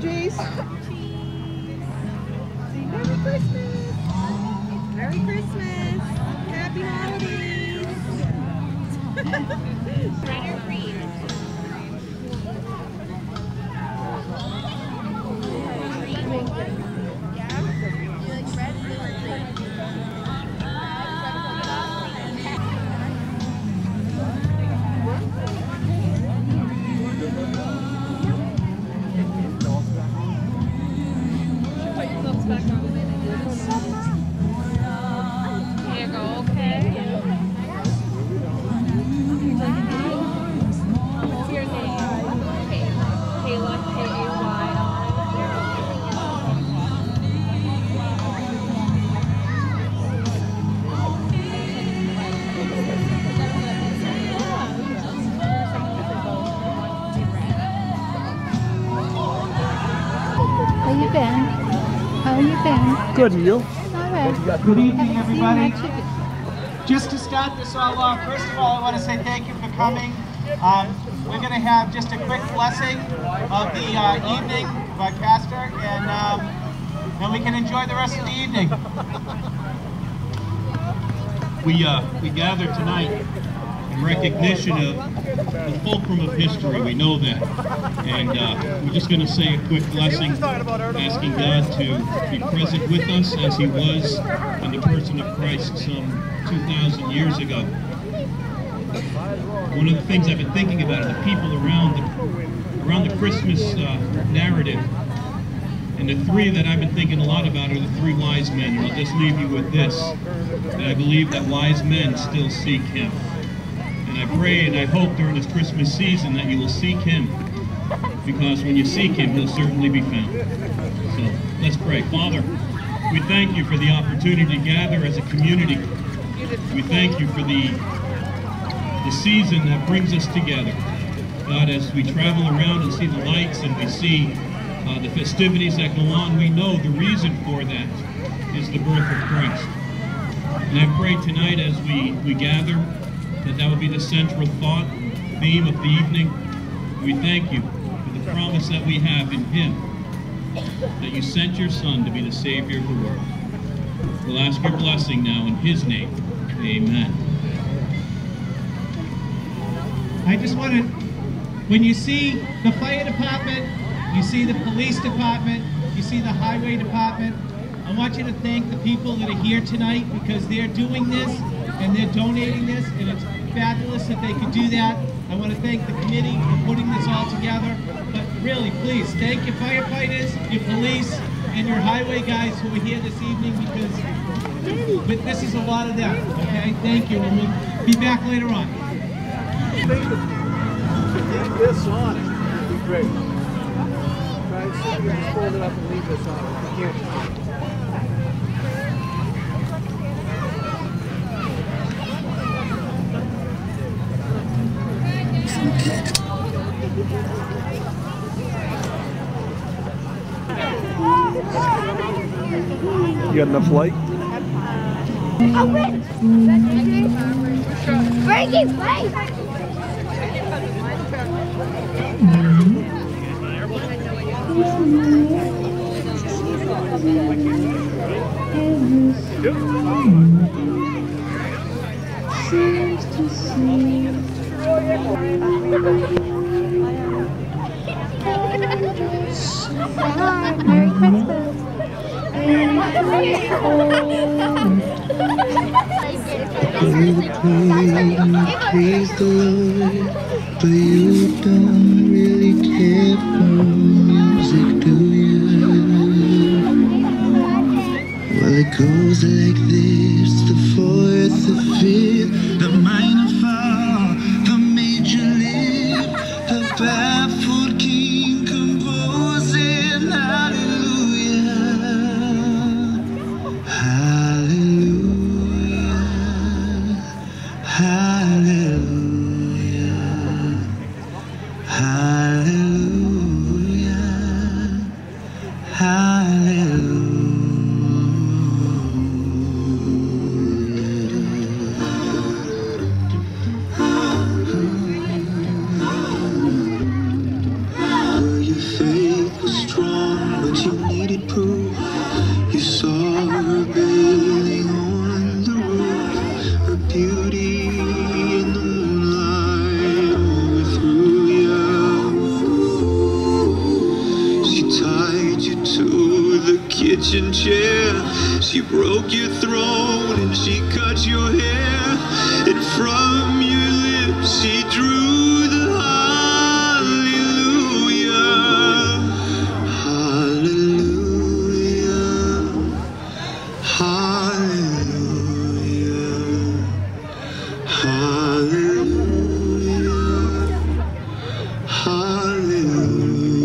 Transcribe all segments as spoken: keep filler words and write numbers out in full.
Jace. Merry Christmas. Merry Christmas. Happy holidays. Red or green? Yeah? You like red or green? How you been? How you been? Good, and you? Alright. Good evening, everybody. Chicken. Just to start this all off, first of all, I want to say thank you for coming. Um, we're going to have just a quick blessing of the uh, evening by Pastor, and um, then we can enjoy the rest of the evening. We uh, we gather tonight in recognition of the fulcrum of history. We know that, and uh, we're just going to say a quick blessing, asking God to be present with us as He was in the person of Christ some two thousand years ago. One of the things I've been thinking about are the people around the around the Christmas uh, narrative, and the three that I've been thinking a lot about are the three wise men. And I'll just leave you with this: that I believe that wise men still seek Him. And I pray and I hope during this Christmas season that you will seek Him, because when you seek Him, He'll certainly be found. So let's pray. Father, we thank You for the opportunity to gather as a community. We thank You for the, the season that brings us together. God, as we travel around and see the lights and we see uh, the festivities that go on, we know the reason for that is the birth of Christ. And I pray tonight as we, we gather, that that will be the central thought, theme of the evening. We thank You for the promise that we have in Him, that You sent Your Son to be the Savior of the world. We'll ask Your blessing now in His name. Amen. I just want to, when you see the fire department, you see the police department, you see the highway department, I want you to thank the people that are here tonight, because they're doing this and they're donating this, and it's fabulous that they could do that. I want to thank the committee for putting this all together. But really, please, thank your firefighters, your police, and your highway guys who are here this evening, because but this is a lot of them, okay? Thank you, and we'll be back later on. Leave this on. It'd be great. Try and see if you can just fold it up and leave this on. You can't. You got enough light? Oh, wait! Frankie, wait! Seems to see. Merry Christmas. Praise the Lord, but you don't really care for music, do you? Well, it goes like this: the fourth, the fifth, the minor fall, the major lift, the baffled king composing hallelujah, hallelujah, hallelujah, hallelujah, hallelujah. Your faith was strong. kitchen chair. She broke your throat and she cut your hair, and from your lips she drew the hallelujah. Hallelujah. Hallelujah. Hallelujah. Hallelujah.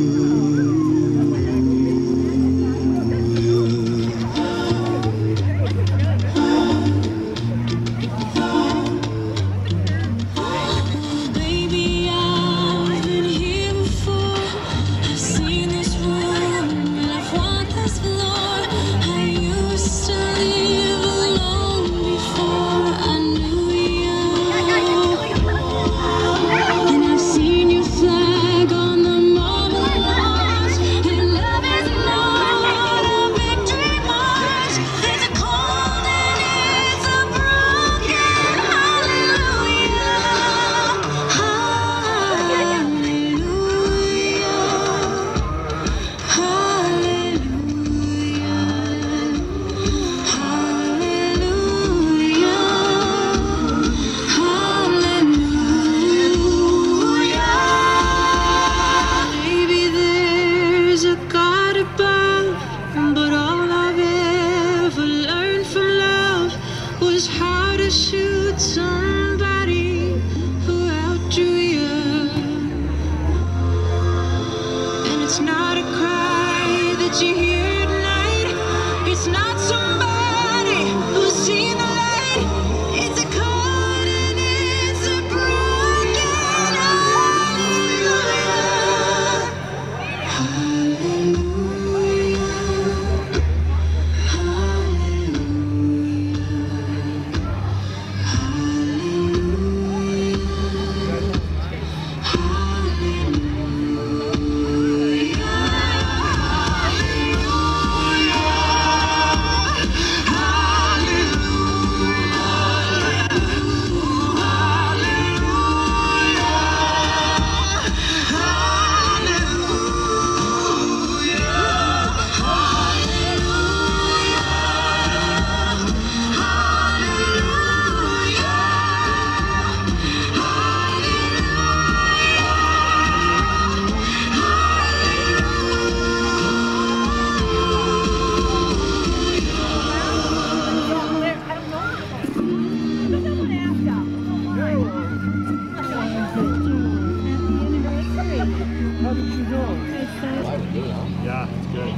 Yeah, it's good.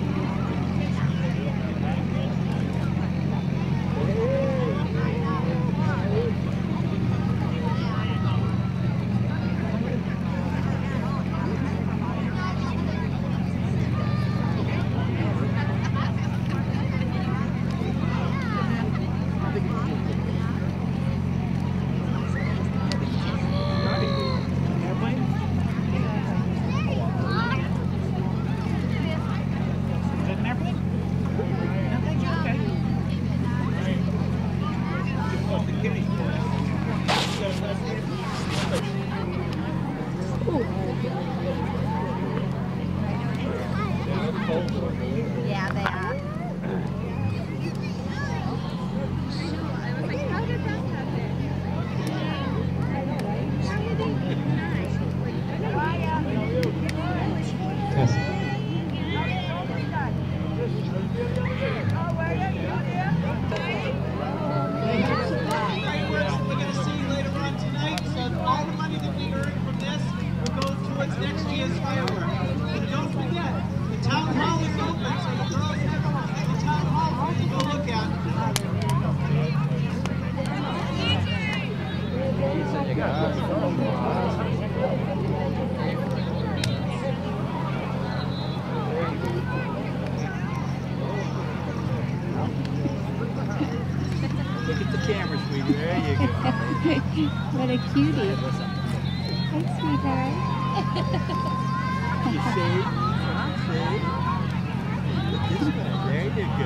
Yeah, they are. I was like, how did that happen? How did they Fireworks we're going to see later on tonight, so all the money that we earn from this will go towards next year's fireworks. And don't forget, the town hall is open, so the girls have the town hall for you to go look at. Look at the camera, sweetie. There you go. What a cutie. Hey, sweetheart. You see? See? This way. There you go.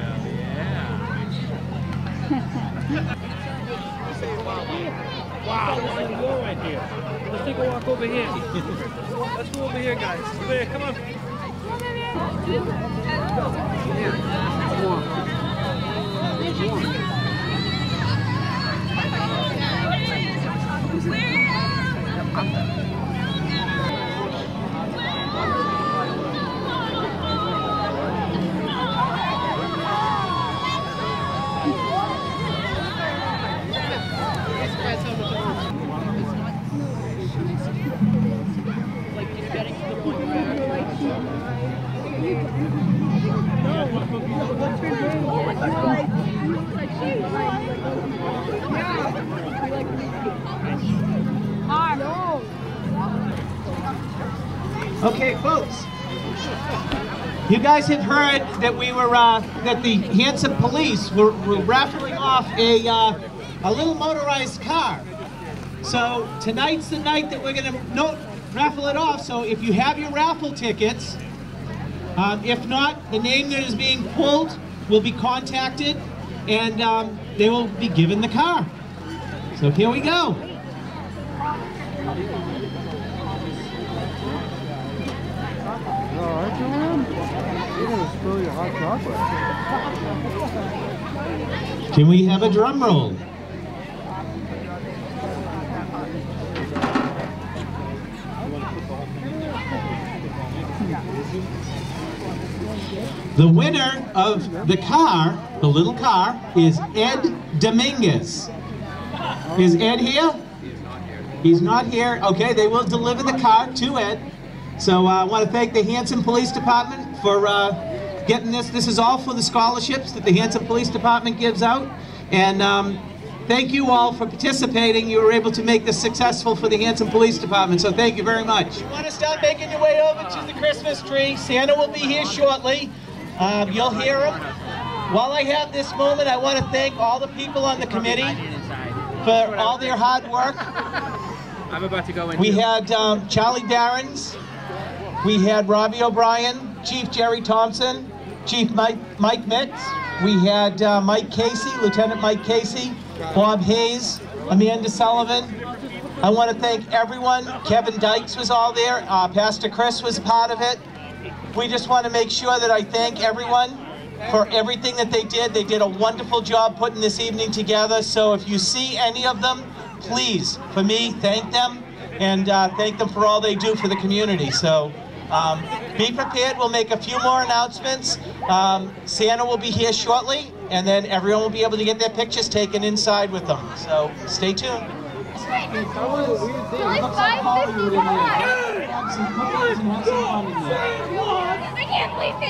Yeah. Wow. This is a wall right here. Let's take a walk over here. Let's go over here, guys. Over here, come on. Okay, folks. You guys have heard that we were uh, that the Hanson police were, were raffling off a uh, a little motorized car. So tonight's the night that we're going to no, raffle it off. So if you have your raffle tickets, um, if not, the name that is being pulled will be contacted, and um, they will be given the car. So here we go. Alright, Joanne? You're gonna spill your hot chocolate. Can we have a drum roll? The winner of the car, the little car, is Ed Dominguez. Is Ed here? He's not here. Okay, they will deliver the car to Ed. So uh, I want to thank the Hanson Police Department for uh, getting this. This is all for the scholarships that the Hanson Police Department gives out. And um, thank you all for participating. You were able to make this successful for the Hanson Police Department, so thank you very much. You want to start making your way over to the Christmas tree. Santa will be here shortly. Um, you'll hear him. While I have this moment, I want to thank all the people on the committee for all their hard work. I'm about to go in. We had um, Charlie Darrens, we had Robbie O'Brien, Chief Jerry Thompson, Chief Mike, Mike Mitz, we had uh, Mike Casey, Lieutenant Mike Casey, Bob Hayes, Amanda Sullivan. I want to thank everyone. Kevin Dykes was all there, uh, Pastor Chris was a part of it. We just want to make sure that I thank everyone for everything that they did. They did a wonderful job putting this evening together, so if you see any of them, please, for me, thank them, and uh, thank them for all they do for the community. So um, be prepared. We'll make a few more announcements. Um, Santa will be here shortly, and then everyone will be able to get their pictures taken inside with them. So stay tuned. I can't believe they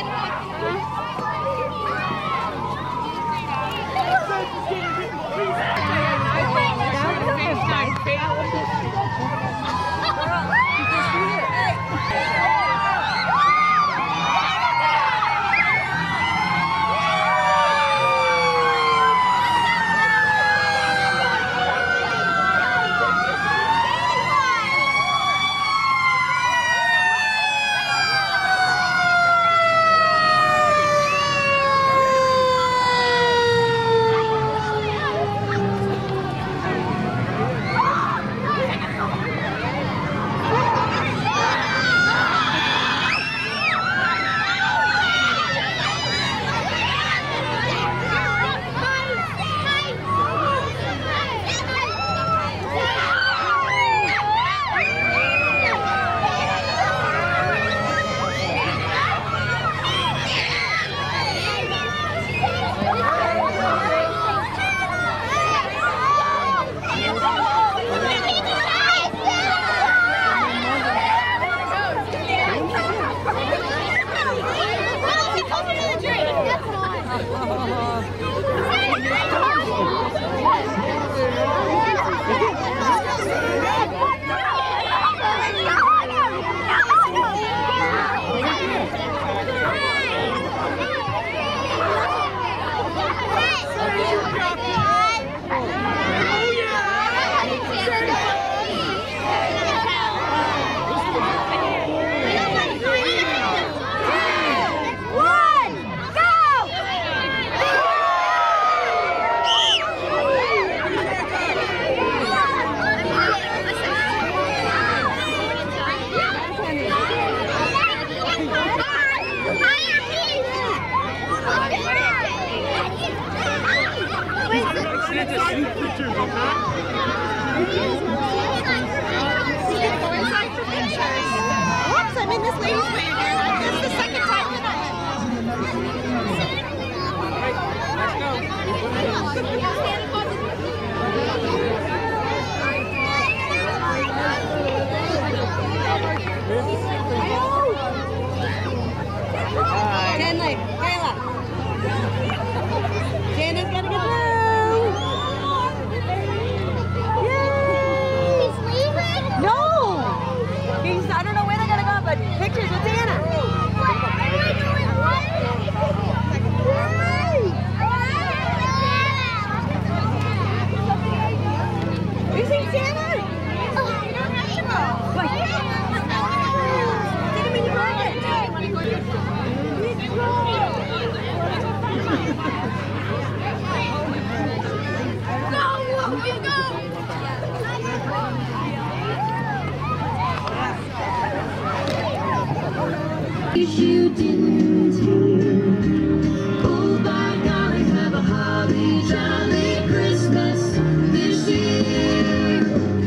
get to see pictures, okay? Oops, I'm in this lady's wagon. This is the second time tonight. Stanley, Kayla. Jana's gonna go through. Yay! He's leaving? No! He's, I don't know where they're gonna go, but pictures with Dana. You seen Santa? Oh, you don't have to go. Wait. Take him in your pocket. Go, you go. You didn't hear. Oh, by golly, have a holly jolly Christmas this year.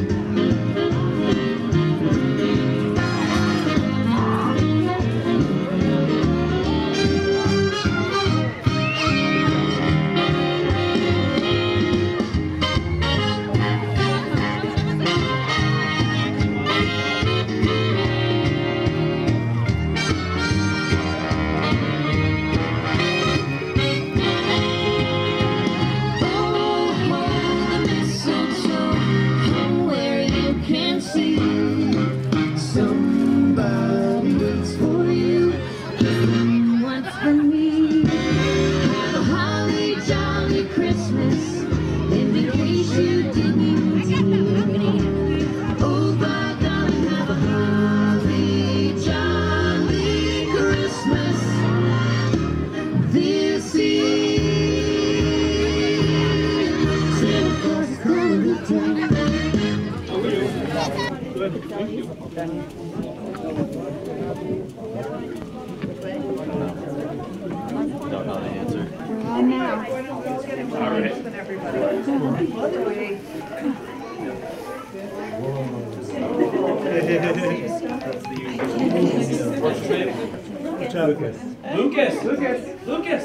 Lucas. Lucas. Lucas. Lucas.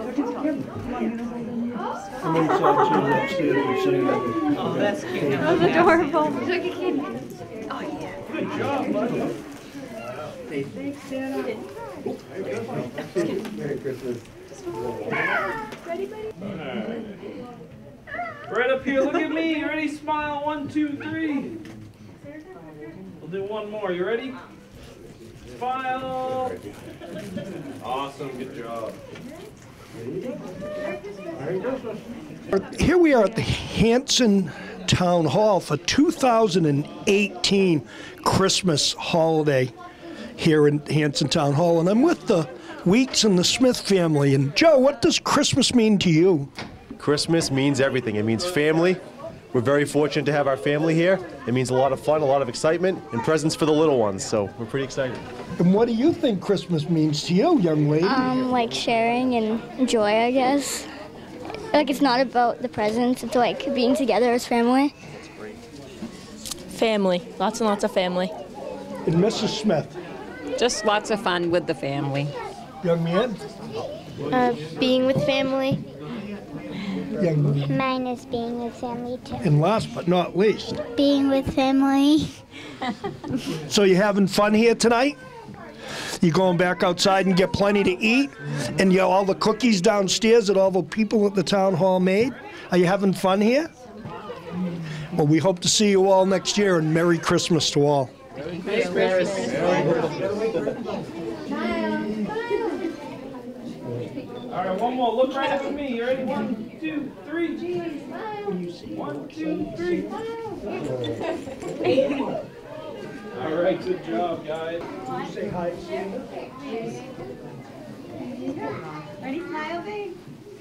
Oh, that's cute. That was adorable. Oh, yeah. Good job, buddy. Thanks, Dana. Merry Christmas. Ready, buddy? Right up here, look at me. You ready? Smile. One, two, three. We'll do one more. You ready? Smile. Awesome. Good job. Here we are at the Hanson Town Hall for two thousand eighteen Christmas holiday here in Hanson Town Hall, and I'm with the Weeks and the Smith family. And Joe, what does Christmas mean to you? Christmas means everything. It means family. We're very fortunate to have our family here. It means a lot of fun, a lot of excitement, and presents for the little ones, so we're pretty excited. And what do you think Christmas means to you, young lady? Um, like sharing and joy, I guess. Like, it's not about the presents, it's like being together as family. Family, lots and lots of family. And Missus Smith? Just lots of fun with the family. Young man? Uh, being with family. Young man. Mine is being with family, too. And last but not least? Being with family. So you having fun here tonight? You going back outside and get plenty to eat? And you know, all the cookies downstairs that all the people at the town hall made? Are you having fun here? Well, we hope to see you all next year, and Merry Christmas to all. Merry Christmas. All right, one more. Look right up at me. You ready? One, two, three. One, two, three. All right, good job, guys. Say hi. Ready, smile, babe?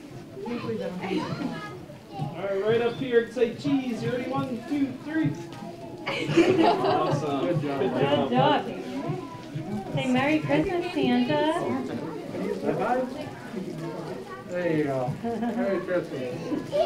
All right, right up here. Say cheese. You ready? One, two, three. Awesome. Good job. Good job. Say Merry Christmas, Santa. There you go. Merry Christmas.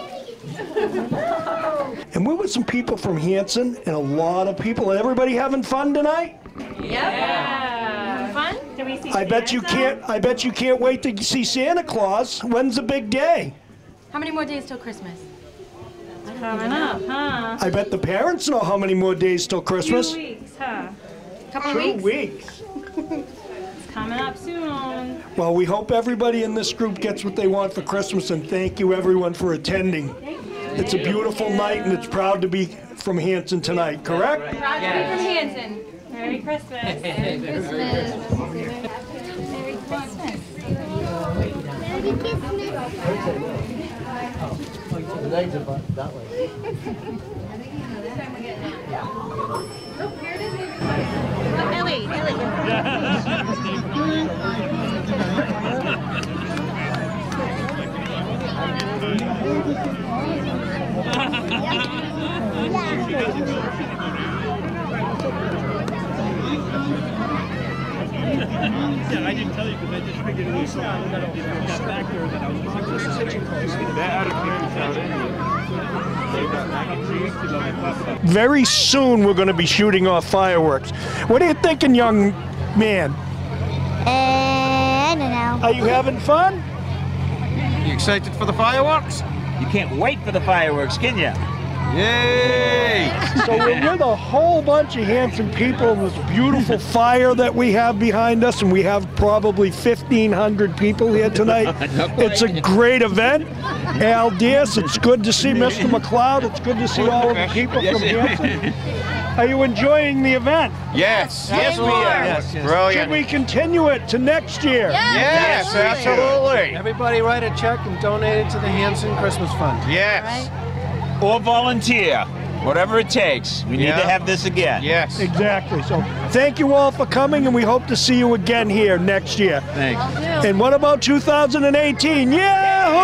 And we with some people from Hanson and a lot of people. Everybody having fun tonight? Yeah. Fun? Can we see I bet you can't. I bet you can't wait to see Santa Claus. When's the big day? How many more days till Christmas? Coming up, huh? I bet the parents know how many more days till Christmas. Two weeks, huh? Couple Two of weeks. It's coming up soon. Well, we hope everybody in this group gets what they want for Christmas, and thank you everyone for attending. It's a beautiful night, and it's proud to be from Hanson tonight, correct? Proud to be from Hanson. Merry Christmas. Merry Christmas. Merry Christmas. Merry Christmas. The legs are that way. Ellie, Ellie. Yeah, I didn't tell you because I just figured it was something that I got back there that I was just hitching close. That Very soon we're going to be shooting off fireworks. What are you thinking, young man? Uh, I don't know. Are you having fun? You excited for the fireworks? You can't wait for the fireworks, can you? Yay! So we're with a whole bunch of Hanson people in this beautiful fire that we have behind us, and we have probably fifteen hundred people here tonight. It's a great event. Al Diaz, it's good to see Mister McLeod. It's good to see all of the people from Hanson. Are you enjoying the event? Yes, yes we are. Yes, yes. Brilliant. Should we continue it to next year? Yes, yes absolutely. Everybody write a check and donate it to the Hanson Christmas Fund. Yes. Or volunteer, whatever it takes. We need Yeah. to have this again. Yes. Exactly. So thank you all for coming, and we hope to see you again here next year. Thanks. And what about two thousand eighteen? Yahoo!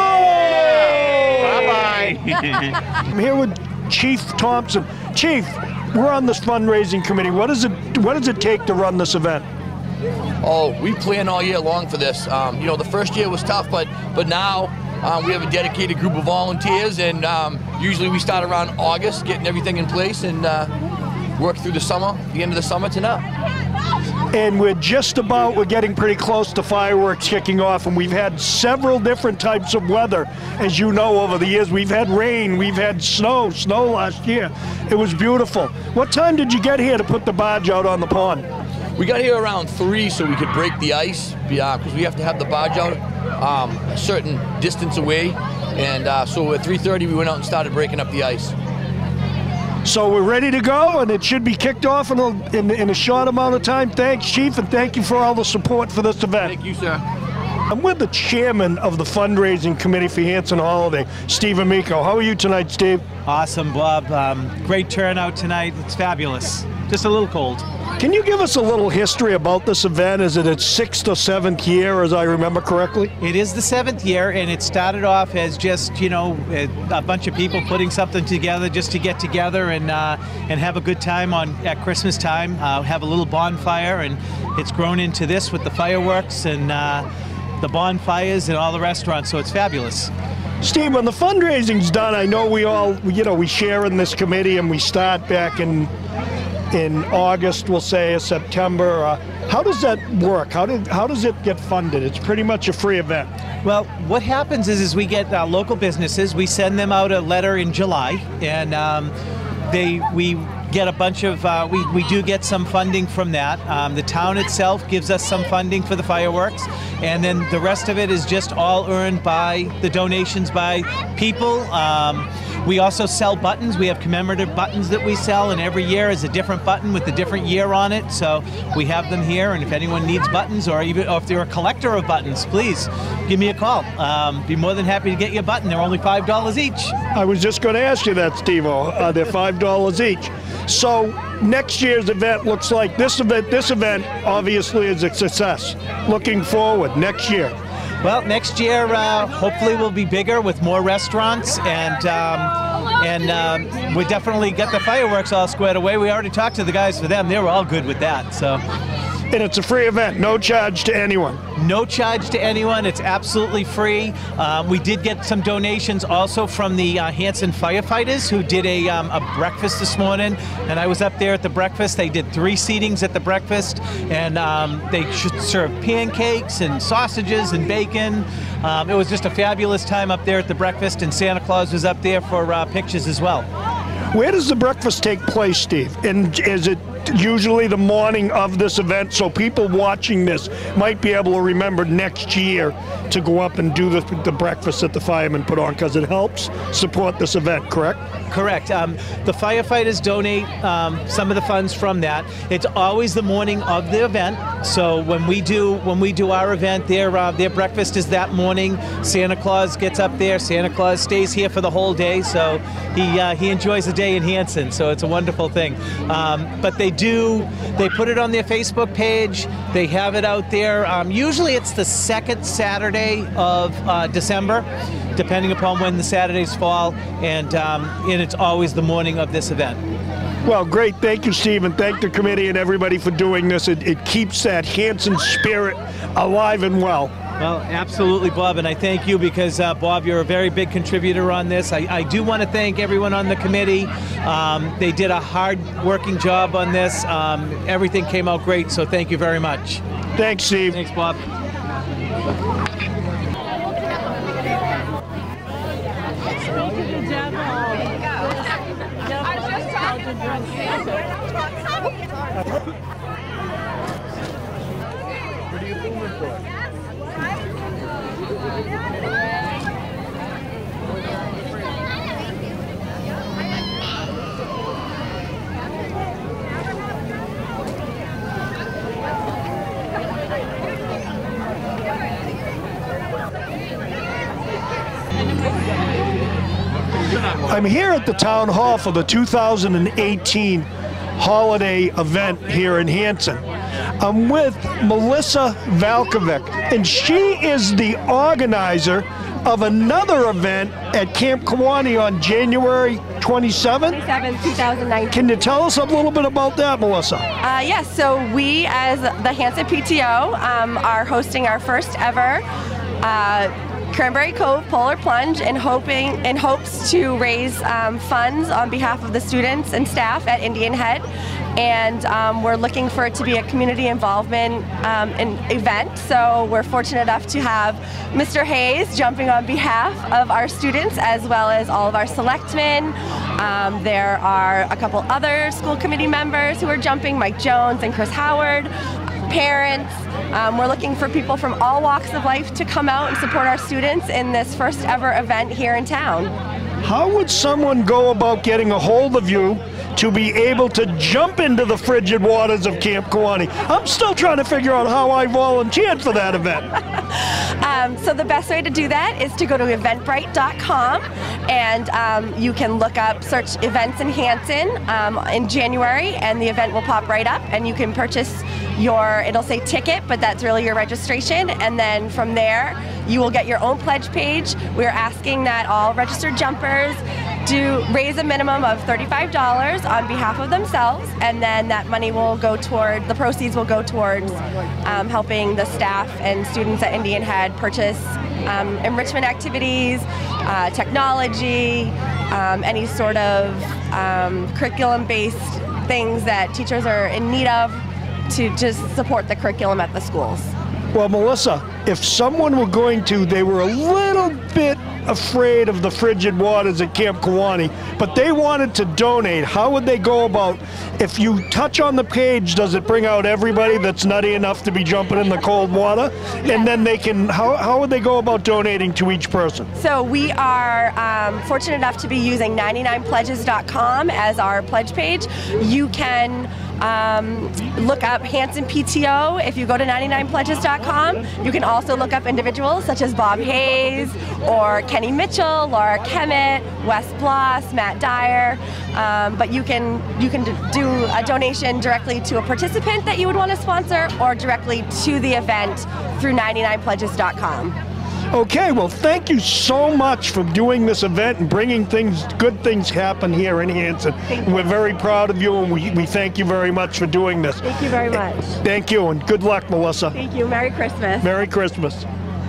Bye-bye. I'm here with Chief Thompson. Chief, we're on this fundraising committee. What does it What does it take to run this event? Oh, we plan all year long for this. Um, you know, the first year was tough, but but now um, we have a dedicated group of volunteers, and um, usually we start around August, getting everything in place, and uh, work through the summer, the end of the summer to now. And we're just about, we're getting pretty close to fireworks kicking off, and we've had several different types of weather. As you know, over the years, we've had rain, we've had snow, snow last year. It was beautiful. What time did you get here to put the barge out on the pond? We got here around three so we could break the ice, because we have to have the barge out um, a certain distance away. And uh, so at three thirty, we went out and started breaking up the ice. So we're ready to go, and it should be kicked off in a, in, in a short amount of time. Thanks, Chief, and thank you for all the support for this event. Thank you, sir. I'm with the chairman of the fundraising committee for Hanson Holiday, Steve Amico. How are you tonight, Steve? Awesome, Bob. Um, great turnout tonight. It's fabulous. Just a little cold. Can you give us a little history about this event? Is it its sixth or seventh year, as I remember correctly? It is the seventh year, and it started off as just, you know, a, a bunch of people putting something together just to get together and uh, and have a good time on at Christmas time. Uh, have a little bonfire, and it's grown into this with the fireworks and uh, the bonfires and all the restaurants. So it's fabulous. Steve, when the fundraising's done, I know we all, you know, we share in this committee, and we start back in. in August, we'll say, or September. Uh, how does that work? How did how does it get funded? It's pretty much a free event. Well, what happens is, is we get uh, local businesses. We send them out a letter in July, and um, they we get a bunch of. Uh, we we do get some funding from that. Um, the town itself gives us some funding for the fireworks, and then the rest of it is just all earned by the donations by people. Um, We also sell buttons. We have commemorative buttons that we sell, and every year is a different button with a different year on it. So we have them here, and if anyone needs buttons, or even or if they're a collector of buttons, please give me a call. Um, be more than happy to get you a button. They're only five dollars each. I was just going to ask you that, Steve-O. Uh, they're five dollars each. So next year's event looks like this event. This event obviously is a success. Looking forward next year. Well, next year uh, hopefully we'll be bigger with more restaurants, and um, and um, we definitely get the fireworks all squared away. We already talked to the guys for them; they were all good with that. So, And it's a free event, no charge to anyone. No charge to anyone. It's absolutely free. Um, we did get some donations also from the uh, Hanson firefighters who did a, um, a breakfast this morning, and I was up there at the breakfast. They did three seatings at the breakfast, and um, they served pancakes and sausages and bacon. Um, it was just a fabulous time up there at the breakfast, and Santa Claus was up there for uh, pictures as well. Where does the breakfast take place, Steve? And is it usually the morning of this event, so people watching this might be able to remember next year to go up and do the, the breakfast that the firemen put on, because it helps support this event, correct? Correct. Um, the firefighters donate um, some of the funds from that. It's always the morning of the event. So when we do when we do our event, their uh, their breakfast is that morning. Santa Claus gets up there. Santa Claus stays here for the whole day, so he uh, he enjoys the day in Hanson. So it's a wonderful thing. Um, but they do they put it on their Facebook page. They have it out there. Um, usually it's the second Saturday of uh, December, depending upon when the Saturdays fall, and um, and it's always the morning of this event. Well, great. Thank you, Steve, and thank the committee and everybody for doing this. It, it keeps that Hanson spirit alive and well. Well, absolutely, Bob, and I thank you because, uh, Bob, you're a very big contributor on this. I, I do want to thank everyone on the committee. Um, they did a hard-working job on this. Um, everything came out great, so thank you very much. Thanks, Steve. Thanks, Bob. What are you filming for? I'm here at the town hall for the two thousand eighteen holiday event here in Hanson. I'm with Melissa Valkovic, and she is the organizer of another event at Camp Kewanee on January twenty-seventh? twenty-seventh, two thousand nineteen. Can you tell us a little bit about that, Melissa? Uh, yes, so we as the Hanson P T O um, are hosting our first ever uh, Cranberry Cove Polar Plunge in hoping in hopes to raise um, funds on behalf of the students and staff at Indian Head, and um, we're looking for it to be a community involvement um, an event. So we're fortunate enough to have Mister Hayes jumping on behalf of our students as well as all of our selectmen. Um, there are a couple other school committee members who are jumping, Mike Jones and Chris Howard. Parents. Um, we're looking for people from all walks of life to come out and support our students in this first ever event here in town. How would someone go about getting a hold of you to be able to jump into the frigid waters of Camp Kewanee? I'm still trying to figure out how I volunteered for that event. um, so the best way to do that is to go to eventbrite dot com, and um, you can look up, search events in Hanson um, in January, and the event will pop right up, and you can purchase your, it'll say ticket, but that's really your registration, and then from there you will get your own pledge page. We're asking that all registered jumpers do raise a minimum of thirty-five dollars on behalf of themselves, and then that money will go toward, the proceeds will go towards um, helping the staff and students at Indian Head purchase um, enrichment activities, uh, technology, um, any sort of um, curriculum-based things that teachers are in need of to just support the curriculum at the schools. Well, Melissa, if someone were going to, they were a little bit afraid of the frigid waters at Camp Kewanee, but they wanted to donate, how would they go about? If you touch on the page, does it bring out everybody that's nutty enough to be jumping in the cold water? And then they can, how, how would they go about donating to each person? So we are um, fortunate enough to be using ninety-nine pledges dot com as our pledge page. You can Um, look up Hanson P T O if you go to ninety-nine pledges dot com. You can also look up individuals such as Bob Hayes or Kenny Mitchell, Laura Kemet, Wes Bloss, Matt Dyer. Um, but you can you can do a donation directly to a participant that you would want to sponsor, or directly to the event through ninety-nine pledges dot com. Okay, well, thank you so much for doing this event and bringing things, good things happen here in Hanson. We're very proud of you, and we, we thank you very much for doing this. Thank you very much. Thank you, and good luck, Melissa. Thank you. Merry Christmas. Merry Christmas.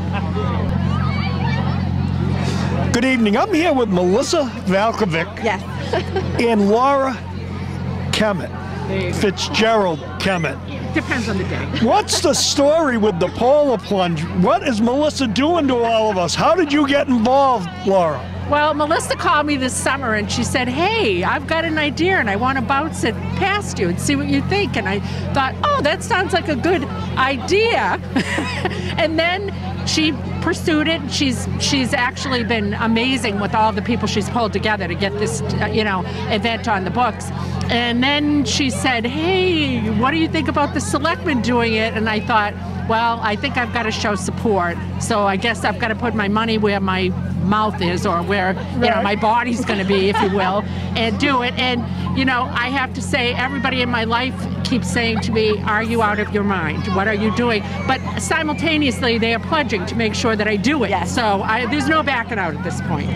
Good evening. I'm here with Melissa Valkovic. Yes. And Laura Kemet. Fitzgerald Kemet. Depends on the day. What's the story with the polar plunge? What is Melissa doing to all of us? How did you get involved, Laura? Well, Melissa called me this summer and she said, hey, I've got an idea and I want to bounce it past you and see what you think. And I thought, oh, that sounds like a good idea. And then she pursued it. She's she's actually been amazing with all the people she's pulled together to get this, uh, you know, event on the books. And then she said, hey, what do you think about the selectmen doing it? And I thought, well, I think I've got to show support. So I guess I've got to put my money where my mouth is, or where, you know, my body's going to be, if you will, and do it. And, you know, I have to say, everybody in my life keeps saying to me, are you out of your mind? What are you doing? But simultaneously, they are pledging to make sure that I do it. Yes. So I, there's no backing out at this point.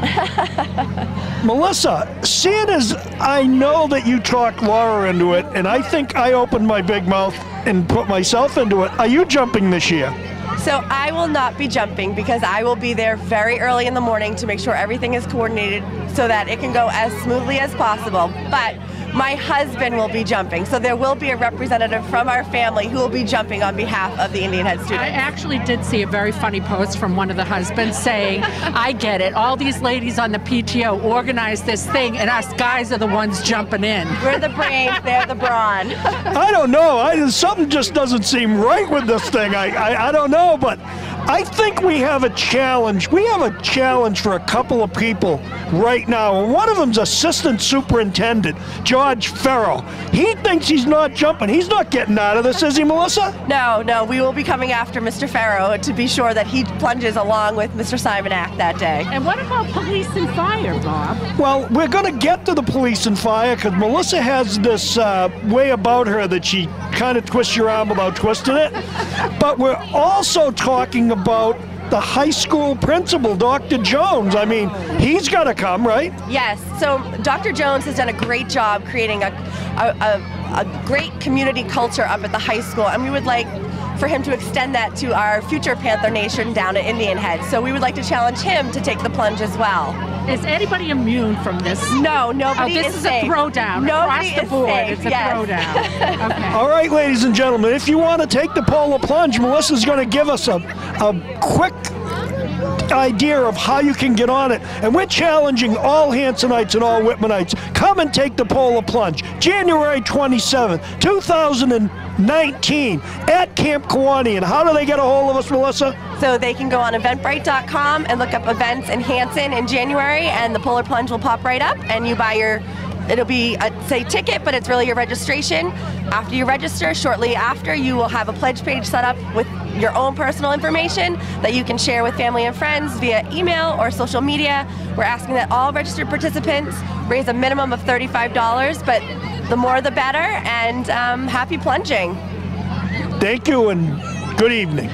Melissa, seeing as I know that you talked Laura into it, and I think I opened my big mouth and put myself into it, are you jumping this year? So I will not be jumping because I will be there very early in the morning to make sure everything is coordinated so that it can go as smoothly as possible. But my husband will be jumping, so there will be a representative from our family who will be jumping on behalf of the Indian Head students. I actually did see a very funny post from one of the husbands saying, I get it, all these ladies on the P T O organize this thing and us guys are the ones jumping in. We're the brains, they're the brawn. I don't know, I, something just doesn't seem right with this thing. I, I, I don't know, but I think we have a challenge. We have a challenge for a couple of people right now, and one of them's Assistant Superintendent George Farrow. He thinks he's not jumping. He's not getting out of this, is he, Melissa? No, no, we will be coming after Mister Farrow to be sure that he plunges along with Mister Simonak that day. And what about police and fire, Bob? Well, we're going to get to the police and fire because Melissa has this uh, way about her that she kind of twists your arm without twisting it. But we're also talking about the high school principal, Doctor Jones. I mean, he's got to come, right? Yes. So Doctor Jones has done a great job creating a, a, a, a great community culture up at the high school, and we would like for him to extend that to our future Panther Nation down at Indian Head. So we would like to challenge him to take the plunge as well. Is anybody immune from this? No, nobody oh, this is is safe. a throwdown Nobody across the is board. safe, It's a yes. throwdown. Okay. All right, ladies and gentlemen, if you want to take the polar plunge, Melissa's going to give us a, a quick idea of how you can get on it. And we're challenging all Hansonites and all Whitmanites. Come and take the polar plunge. January twenty-seventh, two thousand nineteen at Camp Kiwanian. How do they get a hold of us, Melissa? So they can go on eventbrite dot com and look up events in Hanson in January, and the polar plunge will pop right up, and you buy your, it'll be a, say ticket, but it's really your registration. After you register, shortly after, you will have a pledge page set up with your own personal information that you can share with family and friends via email or social media. We're asking that all registered participants raise a minimum of thirty-five dollars, but the more the better, and um, happy plunging. Thank you and good evening.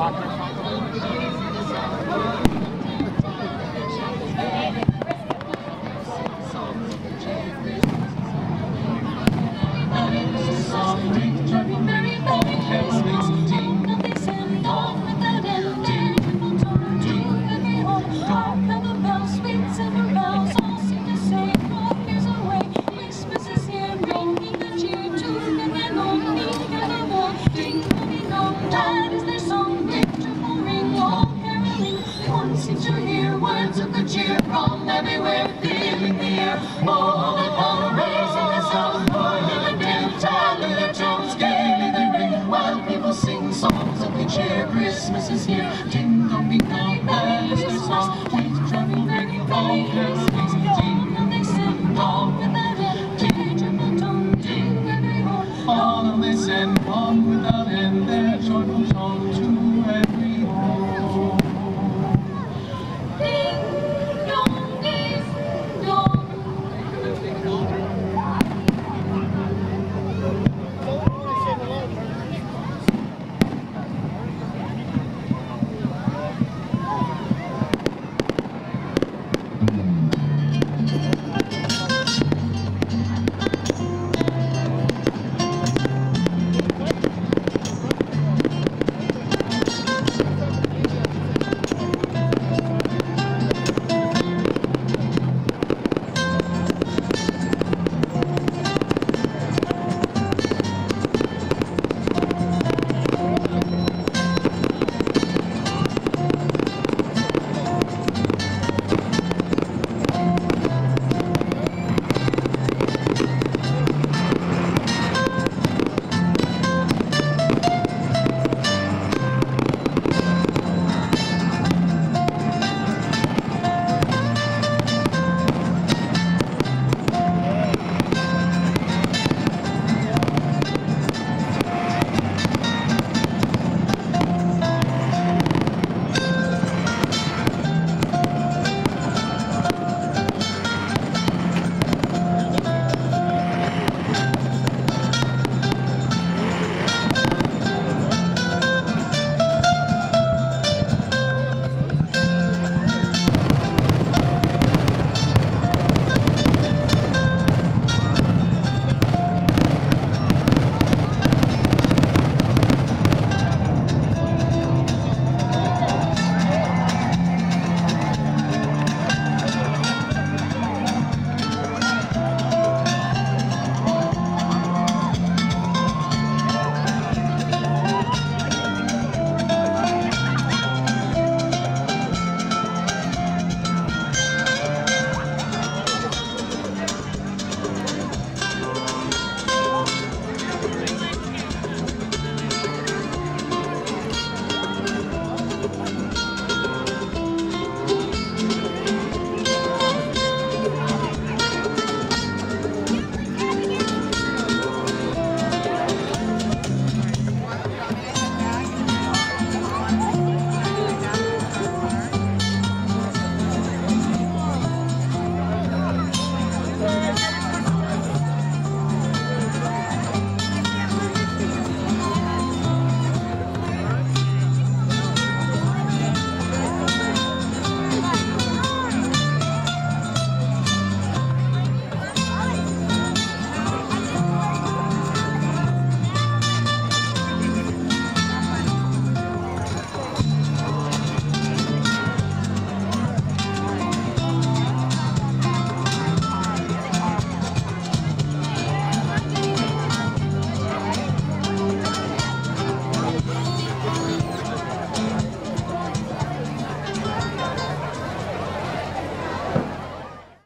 Christmas is here.